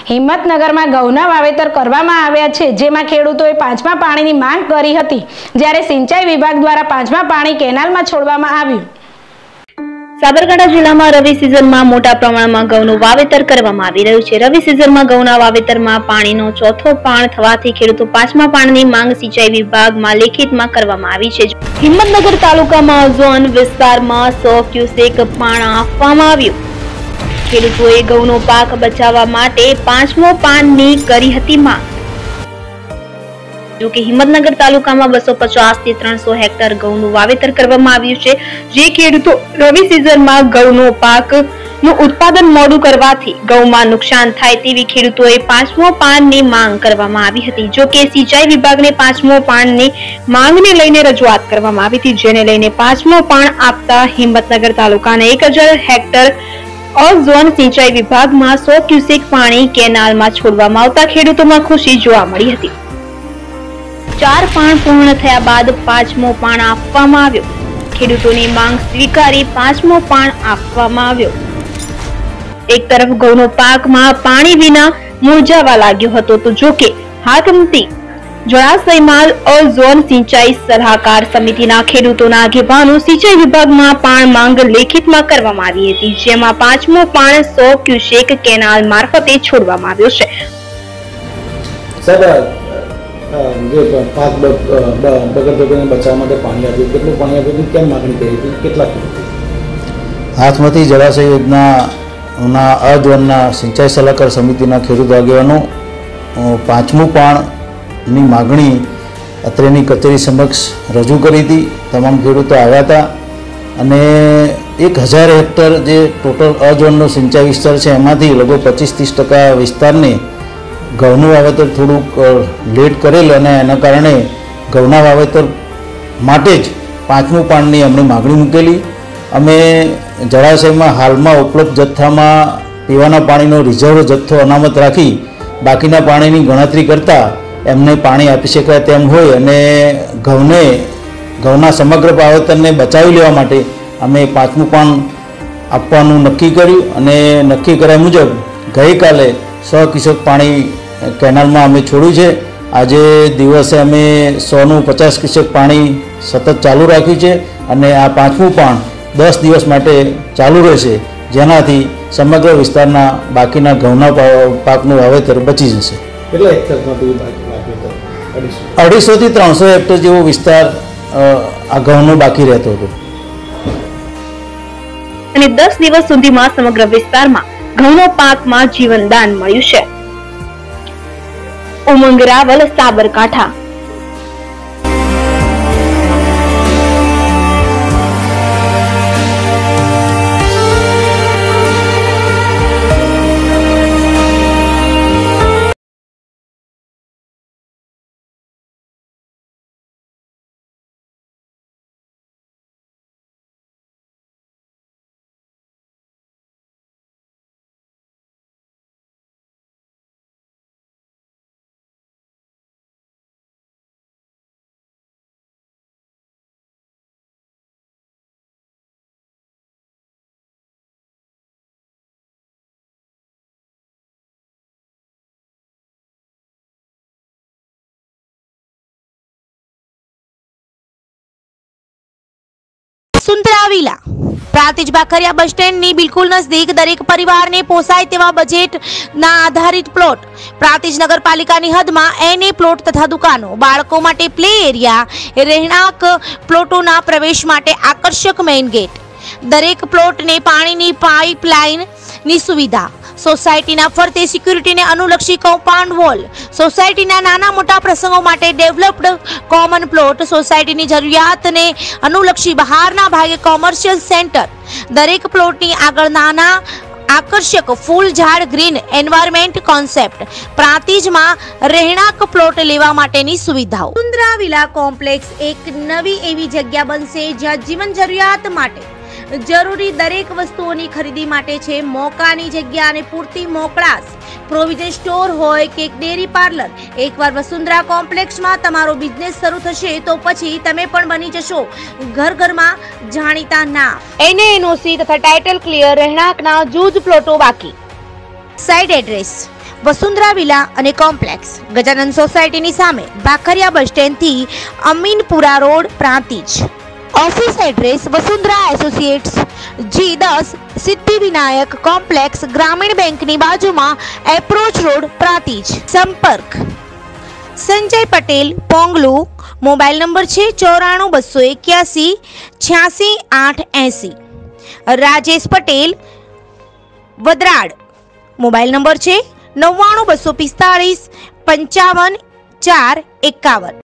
હિંમતનગરમાં ઘઉંના વાવેતર કરવામાં આવ્યા છે, જેમાં ખેડૂતોએ પાંચમા પાણીની માંગ કરી હતી, જ્યારે સિંચાઈ વિભાગ દ્વારા પાંચમા પાણી કેનાલમાં છોડવામાં આવ્યું। સાબરકાંઠા જિલ્લામાં રવિ સિઝનમાં મોટા પ્રમાણમાં ઘઉંનું વાવેતર કરવામાં આવી રહ્યું છે। રવિ સિઝનમાં ઘઉંના વાવેતરમાં પાણીનો ચોથો પાણ થવાથી ખેડૂતો પાંચમા પાણીની માંગ સિંચાઈ વિભાગમાં લેખિતમાં કરવામાં આવી છે। હિંમતનગર તાલુકામાં ઝોન વિસ્તારમાં 100 ક્યુસેક પાણી આપવામાં આવ્યું। ખેડૂતોએ ઘઉંનો પાક બચાવવા માટે પાંચમો પાણની કરી હતી માંગ। જો કે હિંમતનગર તાલુકામાં 250 થી 300 હેક્ટર ઘઉંનું વાવેતર કરવામાં આવ્યું છે, જે ખેડૂતો રવિ સિઝનમાં ઘઉંનો પાકનું ઉત્પાદન મોડું કરવાથી ઘઉંમાં નુકસાન થાય તેવી ખેડૂતોએ પાંચમો પાણની માંગ કરવામાં આવી હતી। જો કે સિંચાઈ વિભાગને પાંચમો પાણની માંગને લઈને રજૂઆત કરવામાં આવી હતી, જેને લઈને પાંચમો પાણ આપતા હિંમતનગર તાલુકાના 1000 હેક્ટર ઝોન સિંચાઈ વિભાગમાં 100 ક્યુસેક પાણી કેનાલમાં છોડવામાં આવતા ખેડૂતોમાં ખુશી જોવા મળી હતી। 4 પાણ પૂર્ણ થયા બાદ પાંચમો પાણ આપવામાં આવ્યો। ખેડૂતોની માંગ સ્વીકારી પાંચમો પાણ આપવામાં આવ્યો। એક તરફ ઘઉંનો પાકમાં પાણી વિના મુરઝાવા લાગ્યો હતો, તો જો કે હાકમતી જળાશયમાં ઝોન સિંચાઈ સલાહકાર સમિતિના ખેડૂતોના આગેવાનો સિંચાઈ વિભાગમાં પાણ માંગ લેખિતમાં કરવામાં આવી હતી, જેમાં પાંચમો પાણ 100 ક્યુસેક કેનાલ મારફતે છોડવામાં આવ્યો છે। જે પાક બગડને બચાવવા માટે પાણી આપ્યું, કેટલું પાણી આપ્યું, કેમ માગણી કરી હતી, કેટલા હાથમતી જળાશય યોજનાના અઝોનના સિંચાઈ સલાહકાર સમિતિના ખેડૂત આગેવાનો પાંચમું પાણની માગણી અત્રેની કચેરી સમક્ષ રજૂ કરી હતી। તમામ ખેડૂતો આવ્યા હતા અને 1000 હેક્ટર જે ટોટલ અઝોનનો સિંચાઈ વિસ્તાર છે, એમાંથી લગભગ 25-30% વિસ્તારને ઘઉંનું વાવેતર થોડુંક લેટ કરેલ અને એના કારણે ઘઉંના વાવેતર માટે જ પાંચમું પાણની અમને માગણી મૂકેલી। અમે જળાશયમાં હાલમાં ઉપલબ્ધ જથ્થામાં પીવાના પાણીનો રિઝર્વ જથ્થો અનામત રાખી બાકીના પાણીની ગણતરી કરતાં એમને પાણી આપી શકાય તેમ હોય અને ઘઉંના સમગ્ર વાવેતરને બચાવી લેવા માટે અમે પાંચમું પાણ આપવાનું નક્કી કર્યું અને નક્કી કર્યા મુજબ ગઈકાલે 100 ક્યુસેક પાણી કેનાલમાં અમે છોડ્યું છે। આજે દિવસે અમે 100નું 50 ક્યુસેક પાણી સતત ચાલુ રાખ્યું છે અને આ પાંચમું પાણ 10 દિવસ માટે ચાલુ રહેશે, જેનાથી સમગ્ર વિસ્તારના બાકીના ઘઉંના પાકનું વાવેતર બચી જશે। કેટલા હેક્ટરમાંથી 250 થી 300 હેક્ટર જેવો વિસ્તાર આ ઘઉંનો બાકી રહેતો હતો અને 10 દિવસ સુધીમાં સમગ્ર વિસ્તારમાં ઘઉંનો પાકમાં જીવનદાન મળ્યું છે। ઉમંગ રાવલ, સાબરકાંઠા। સુંદરાવીલા પ્રાંતિજ બાખરિયા બસ સ્ટેન્ડની બિલકુલ નજદીક દરેક પરિવારને પોસાય તેવા બજેટના આધારિત પ્લોટ, પ્રાંતિજ નગરપાલિકાની હદમાં એને પ્લોટ તથા દુકાનો, બાળકો માટે પ્લે એરિયા, રહેણાંક પ્લોટોના પ્રવેશ માટે આકર્ષક મેઇન ગેટ, દરેક પ્લોટને પાણીની પાઇપલાઇનની સુવિધા, સોસાયટીના ફરતે સિક્યુરિટીને અનુલક્ષી કમ્પાઉન્ડ વોલ, સોસાયટીના નાના મોટા પ્રસંગો માટે ડેવલપ્ડ કોમન પ્લોટ, સોસાયટીની જરૂરિયાતને અનુલક્ષી બહારના ભાગે કોમર્શિયલ સેન્ટર, દરેક પ્લોટની આગળ નાના આકર્ષક ફૂલ ઝાડ ગ્રીન એન્વાયરમેન્ટ કોન્સેપ્ટ, પ્રાંતિજમાં રહેણાંક પ્લોટ લેવા માટેની સુવિધાઓ। સુંદરાવીલા કોમ્પ્લેક્સ એક નવી એવી જગ્યા બનશે જ્યાં જીવન જરૂરિયાત માટે જરૂરી દરેક વસ્તુઓની ખરીદી માટે છે મોકાની જગ્યા અને પૂરતી મોકળાશ। પ્રોવિઝન સ્ટોર હોય કે ડેરી પાર્લર, એકવાર વસુંધરા કોમ્પ્લેક્સમાં તમારો બિઝનેસ શરૂ થશે તો પછી તમે પણ બની જશો ઘરમાં જાણીતા નામ। NANOC તથા ટાઇટલ ક્લિયર રહેણાંકના જૂજ પ્લોટો બાકી। સાઇટ એડ્રેસ વસુંધરા વિલા અને કોમ્પ્લેક્સ, ગજાનંદ સોસાયટીની સામે, ભાખરિયા બસ સ્ટેન્ડથી Aminpura road, Prantij. Office address Vasundhara associates, G10, Siddhivinayak complex, ગ્રામીણ બેંકની બાજુમાં, એપ્રોચ રોડ, પ્રાંતિજ. સંપર્ક સંજય પટેલ, પોંગલુ. મોબાઈલ નંબર છે 94 281 86 880. રાજેશ પટેલ, વદરાડ. મોબાઈલ નંબર છે 99 245 55 4 51.